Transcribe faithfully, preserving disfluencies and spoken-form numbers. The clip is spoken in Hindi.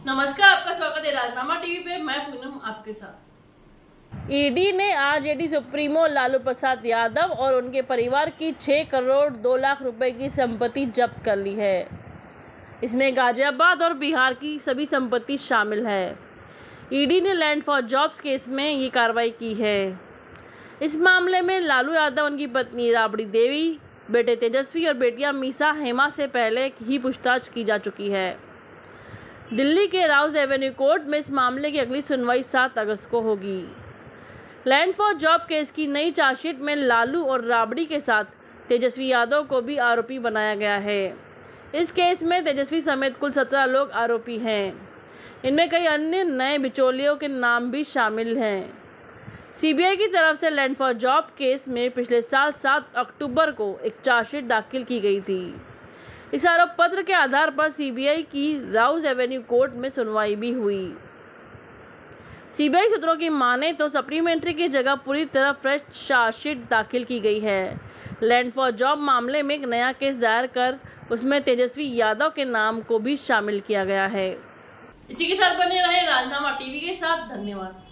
नमस्कार, आपका स्वागत है राजनामा टीवी पे। मैं पूनम आपके साथ। ईडी ने आरजेडी सुप्रीमो लालू प्रसाद यादव और उनके परिवार की छह करोड़ दो लाख रुपए की संपत्ति जब्त कर ली है। इसमें गाजियाबाद और बिहार की सभी संपत्ति शामिल है। ईडी ने लैंड फॉर जॉब्स केस में ये कार्रवाई की है। इस मामले में लालू यादव, उनकी पत्नी राबड़ी देवी, बेटे तेजस्वी और बेटियां मीसा हेमा से पहले ही पूछताछ की जा चुकी है। दिल्ली के राउज एवेन्यू कोर्ट में इस मामले की अगली सुनवाई सात अगस्त को होगी। लैंड फॉर जॉब केस की नई चार्जशीट में लालू और राबड़ी के साथ तेजस्वी यादव को भी आरोपी बनाया गया है। इस केस में तेजस्वी समेत कुल सत्रह लोग आरोपी हैं। इनमें कई अन्य नए बिचौलियों के नाम भी शामिल हैं। सीबीआई की तरफ से लैंड फॉर जॉब केस में पिछले साल सात अक्टूबर को एक चार्जशीट दाखिल की गई थी। इस आरोप पत्र के आधार पर सीबीआई की राउज एवेन्यू कोर्ट में सुनवाई भी हुई। सीबीआई सूत्रों की माने तो सप्लीमेंट्री की जगह पूरी तरह फ्रेश चार्जशीट दाखिल की गई है। लैंड फॉर जॉब मामले में एक नया केस दायर कर उसमें तेजस्वी यादव के नाम को भी शामिल किया गया है। इसी के साथ बने रहे राजनामा टीवी के साथ। धन्यवाद।